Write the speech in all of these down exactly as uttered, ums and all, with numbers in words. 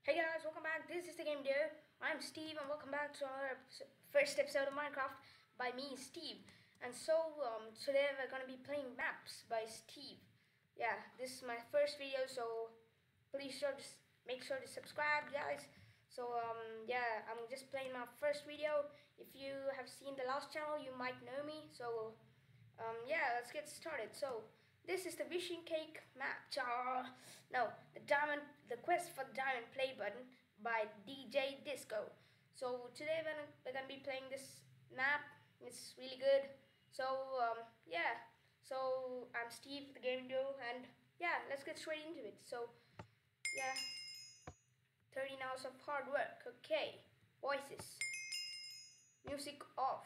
Hey guys, welcome back. This is the Game Duo. I'm Steve, and welcome back to our first episode of Minecraft by me, Steve. And so um, today we're gonna be playing maps by Steve. Yeah, this is my first video, so please sure to make sure to subscribe, guys. So um, yeah, I'm just playing my first video. If you have seen the last channel, you might know me. So um, yeah, let's get started. So this is the wishing cake map. Char. No, the diamond, the quest for the diamond play button by D J Disco. So today we're gonna, we're gonna be playing this map. It's really good. So um, yeah. So I'm Steve, the Game Duo, and yeah, let's get straight into it. So yeah, thirteen hours of hard work. Okay, voices, music off.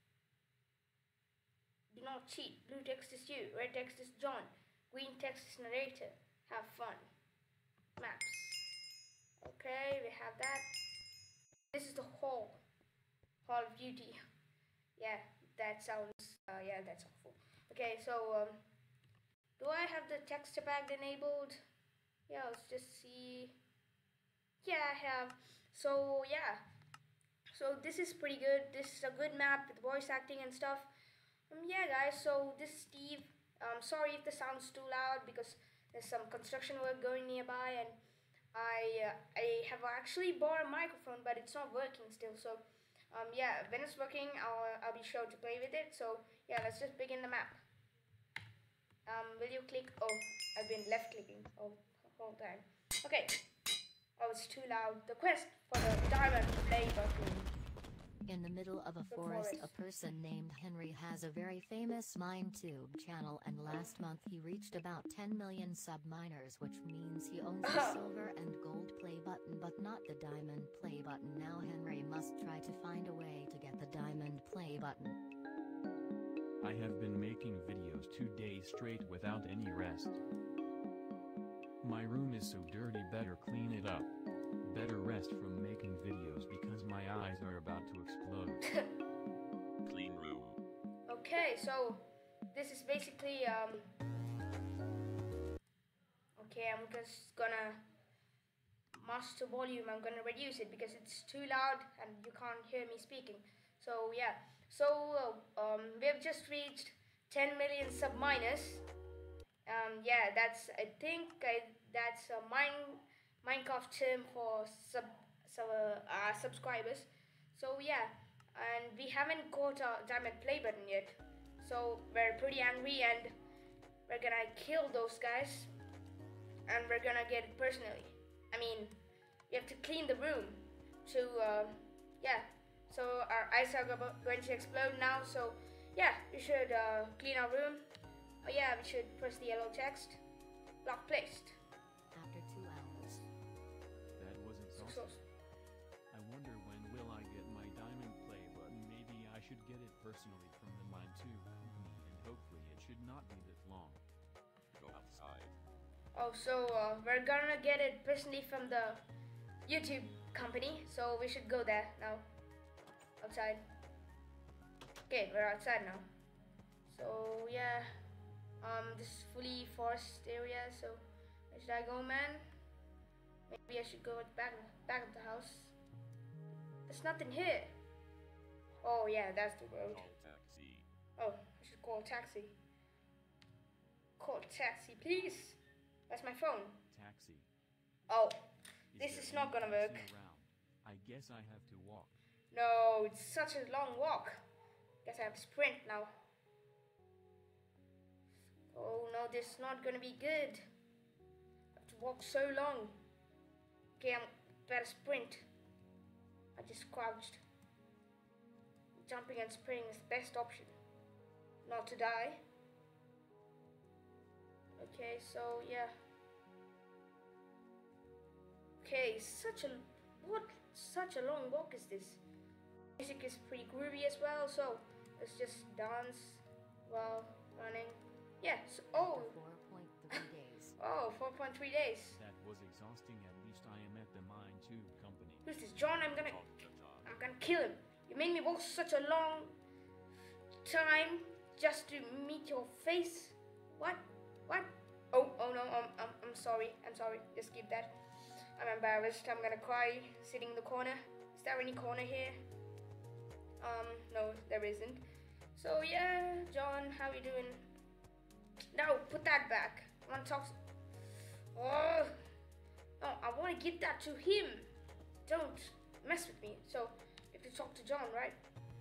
Do not cheat. Blue text is you. Red text is John. Green text is narrator. Have fun. Maps. Okay, we have that. This is the hall. Hall of Duty. Yeah, that sounds, uh, yeah, that's awful. Okay, so, um, do I have the texture pack enabled? Yeah, let's just see. Yeah, I have. So, yeah. So, this is pretty good. This is a good map with voice acting and stuff. Um, yeah, guys, so this is Steve. Um, sorry if the sound's too loud because there's some construction work going nearby, and I uh, I have actually bought a microphone, but it's not working still. So, um, yeah, when it's working, I'll I'll be sure to play with it. So, yeah, let's just begin the map. Um, will you click? Oh, I've been left clicking all the whole time. Okay. Oh, it's too loud. The quest for the diamond play button. In the middle of a forest, a person named Henry has a very famous MineTube channel, and last month he reached about ten million sub-miners, which means he owns the silver and gold play button but not the diamond play button. Now Henry must try to find a way to get the diamond play button. I have been making videos two days straight without any rest. My room is so dirty, better clean it up. Better rest from making videos because my eyes are about to explode. Clean room. Okay, so this is basically um okay, I'm just gonna master volume. I'm gonna reduce it because it's too loud and you can't hear me speaking. So yeah, so uh, um we've just reached ten million sub-miners. Um yeah, that's I think I, that's a mine Minecraft term for sub, sub uh, subscribers. So yeah, and we haven't got a diamond play button yet, so we're pretty angry and we're gonna kill those guys, and we're gonna get it personally. I mean, we have to clean the room to uh, yeah, so our eyes are going to explode now. So yeah, we should uh, clean our room. Oh yeah, we should press the yellow text. Block placed. After two hours. That was exhausting. I wonder when will I get my diamond play button. Maybe I should get it personally from the MineTube company, and hopefully it should not be that long. Go outside. Oh, so uh, we're gonna get it personally from the YouTube company, so we should go there now. Outside. Okay, we're outside now. So yeah, um, this is fully forest area. So where should I go, man? Maybe I should go at the back, back of the house. There's nothing here. Oh yeah, that's the road. Call taxi. Oh, I should call a taxi. Call a taxi, please. That's my phone. Taxi. Oh, Is this there is not any gonna taxi work. around? I guess I have to walk. No, it's such a long walk. Guess I have to sprint now. Oh no, this is not gonna be good. I have to walk so long. Okay, I'm better sprint. I just crouched. Jumping and sprinting is the best option. Not to die. Okay, so yeah. Okay, such a what such a long walk is this? Music is pretty groovy as well, so let's just dance while running. Yes. Oh. four point three days. Oh, four point three days. That was exhausting. At least I am at the MineTube company. Who's this, John? I'm gonna, Talk to John. I'm gonna kill him. You made me walk such a long time just to meet your face. What? What? Oh, oh no. I'm, I'm, I'm sorry. I'm sorry. Just skip that. I'm I'm embarrassed. I'm gonna cry sitting in the corner. Is there any corner here? Um, no, there isn't. So yeah, John, how you doing? No, put that back. I want to talk. Oh, no, I want to give that to him. Don't mess with me. So, you have to talk to John, right?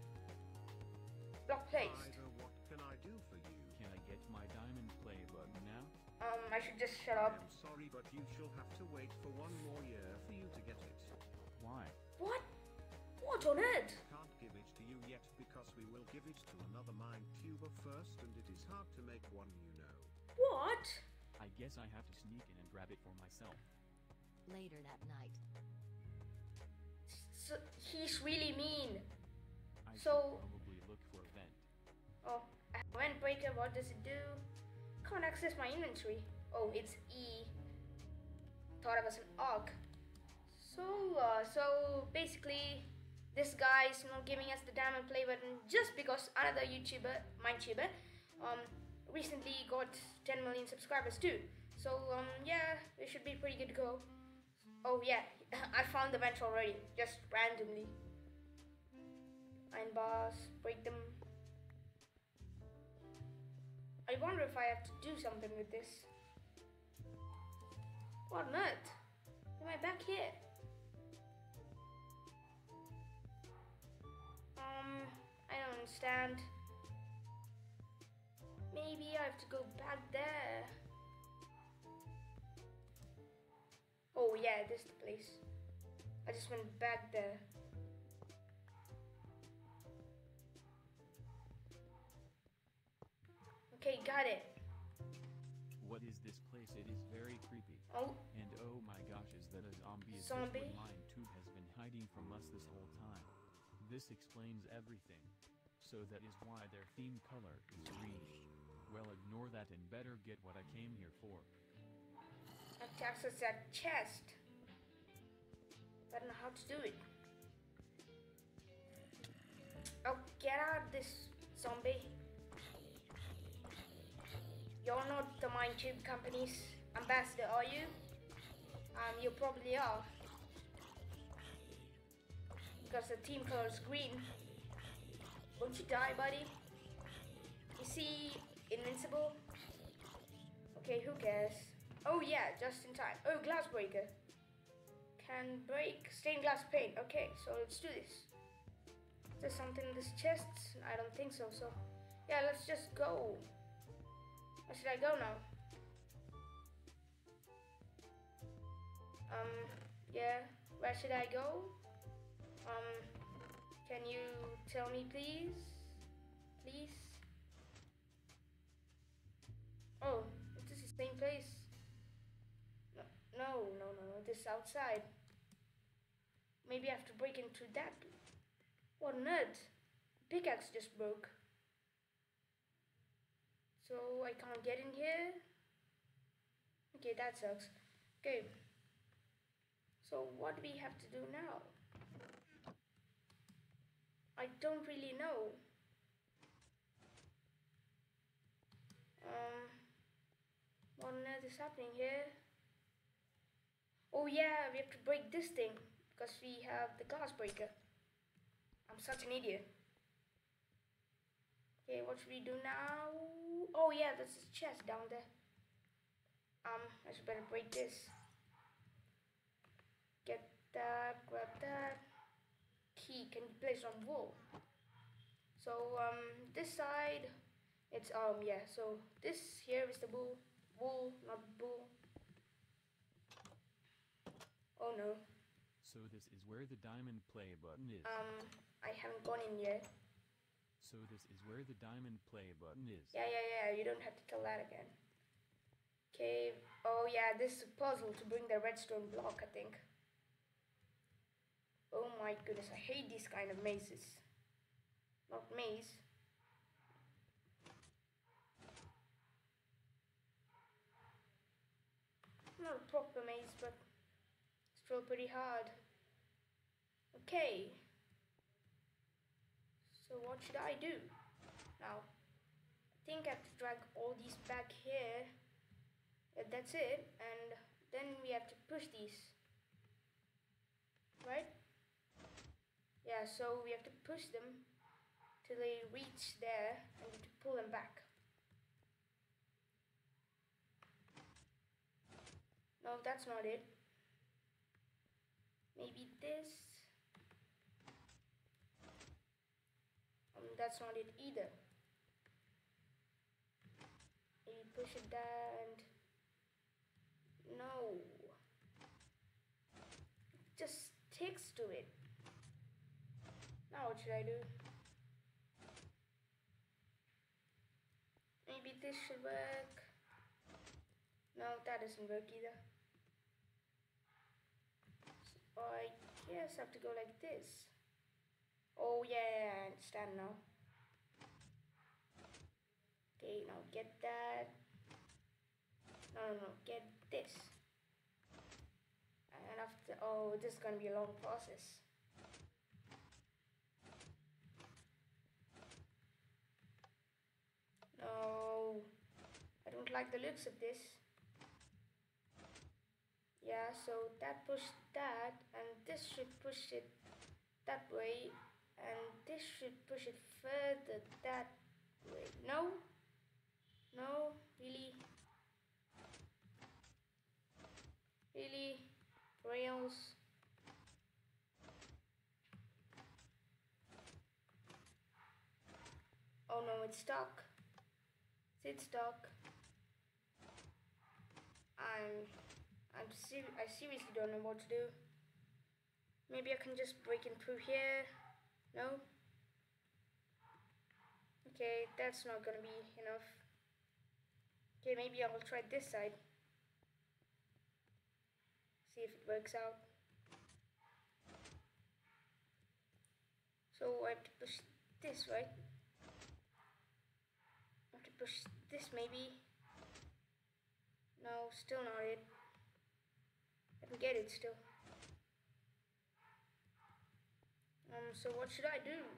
Block placed. Ida, what can I do for you? Can I get my diamond play button now? Um, I should just shut up. I'm sorry, but you shall have to wait for one more year for you to get it. Why? What? What on earth? Can't give it to you yet because we will give it to another mind tuber first, and it is hard to make one, you know. What? I guess I have to sneak in and grab it for myself. Later that night. So, he's really mean. I So- should probably look for a vent. Oh, event breaker, what does it do? Can't access my inventory. Oh, it's E. Thought it was an AUG. So, uh, so basically, this guy is not giving us the diamond play button just because another YouTuber, MindTuber, um, recently got ten million subscribers too. So, um, yeah, we should be pretty good to go. Oh yeah, I found the vent already, just randomly. Iron bars, break them. I wonder if I have to do something with this. What on earth? Am I back here? Um, I don't understand. Maybe I have to go back there. Oh yeah, this is the place. I just went back there. Okay, got it. What is this place? It is very creepy. Oh, And oh my gosh, is that a zombie? Is this Zombie? what mine too has been hiding from us this whole time? This explains everything. So that is why their theme color is green. Well, ignore that and better get what I came here for. I have to access that chest. I don't know how to do it. Oh, get out of this, zombie. You're not the MindTube company's ambassador, are you? Um, you probably are. Because the team color is green. Won't you die, buddy? Is he invincible? Okay, who cares? Oh yeah, just in time. Oh, glass breaker. Can break stained glass pane. Okay, so let's do this. Is there something in this chest? I don't think so, so... Yeah, let's just go. Where should I go now? Um, yeah, where should I go? Um, can you tell me please? Please? Oh, is this the same place? No, no, no, no, this is outside. Maybe I have to break into that. What on earth? Pickaxe just broke. So I can't get in here? Okay, that sucks. Okay. So what do we have to do now? I don't really know. Um, what on earth is happening here? Oh yeah, we have to break this thing because we have the glass breaker. I'm such an idiot. Okay, what should we do now? Oh yeah, there's a chest down there. Um, I should better break this. Get that, grab that. Key can be placed on wool. So um, this side, it's um yeah. So this here is the wool, wool, not bull. Oh no. So this is where the diamond play button is. Um, I haven't gone in yet. So this is where the diamond play button is. Yeah, yeah, yeah. You don't have to tell that again. Okay. Oh yeah, this is a puzzle to bring the redstone block, I think. Oh my goodness, I hate these kind of mazes. Not maze. Not a proper maze, but still pretty hard. Okay. So what should I do now? I think I have to drag all these back here. Yeah, that's it. And then we have to push these. so we have to push them till they reach there and to pull them back. No, that's not it. Maybe this. Um, that's not it either. Maybe push it there and no. It just sticks to it. Now what should I do? Maybe this should work. No, that doesn't work either. So I guess I have to go like this. Oh yeah, I understand now. Okay, now get that. No, no, no, get this. And after, oh, this is gonna be a long process. No, I don't like the looks of this. Yeah, so that pushed that, and this should push it that way, and this should push it further that way. No? No? Really? Really? Rails? Oh no, it's stuck. It's stuck. I'm... I'm ser I seriously don't know what to do. Maybe I can just break in through here. No? Okay, that's not gonna be enough. Okay, maybe I will try this side. See if it works out. So I have to push this, right? I have to push this maybe. No, still not it. I can get it still. Um, so what should I do?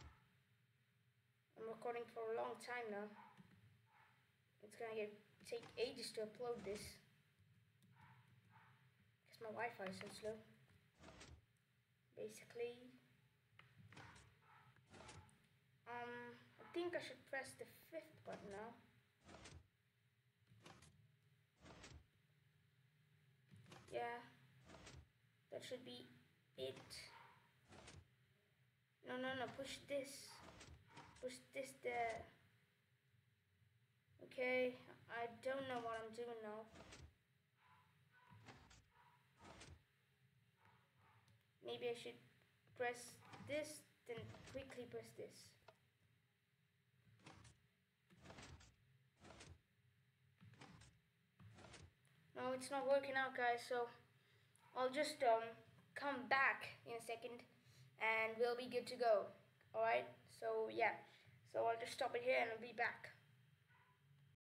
I'm recording for a long time now. It's gonna get, take ages to upload this. Because my Wi-Fi is so slow. Basically. Um, I think I should press the fifth button now. Yeah, that should be it. No, no, no, push this. Push this there. Okay, I don't know what I'm doing now. Maybe I should press this, then quickly press this. No, it's not working out, guys, so I'll just um, come back in a second and we'll be good to go. Alright, so yeah, so I'll just stop it here and I'll be back.